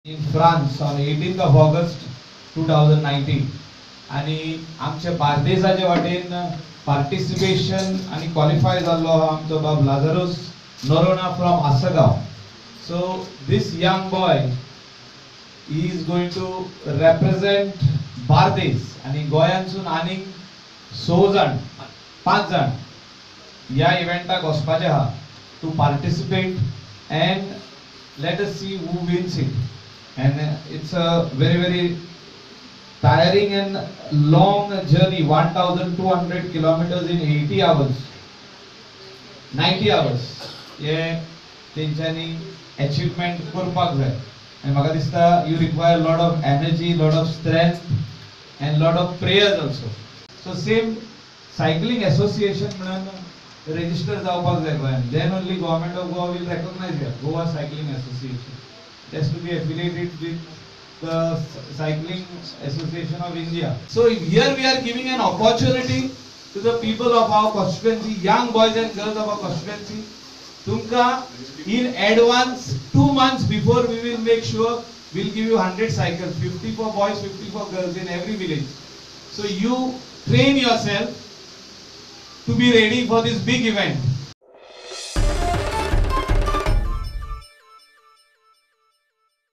in France on 18th of August 2019 आणि आमच्या बार्देजाचे वाटेन पार्टिसिपेशन आणि क्वालिफाय जाल्लो आमचो बाब Lazarus Narona from Assagao. So this young boy he is going to represent Bardez आणि गोंयांसून आनीक 5 जण ह्या इव्हेंटाक वचपाचे आहा to participate and let us see who wins it. And it's a very tiring and long journey, 1200 kilometers in 80 hours, 90 hours. ये तेंच्यांनी achievement करपाक जाय. And म्हाका दिसता you require lot of energy, lot of strength and lot of prayers also. So same cycling association म्हणून register जावपाक जाय गोंयान. Then only government of Goa will recognize it. Goa Cycling Association. It has to be affiliated with the Cycling Association of India. So here we are giving an opportunity to the people of our constituency, young boys and girls of our constituency. Tumka in advance 2 months before we will make sure we'll give you 100 cycles, 50 for boys, 50 for girls in every village. So you train yourself to be ready for this big event.